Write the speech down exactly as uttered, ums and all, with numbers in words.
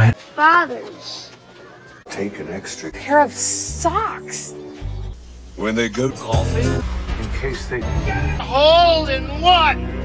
What? Fathers. Take an extra Pair of socks. when they go golfing. In case they Hole in one!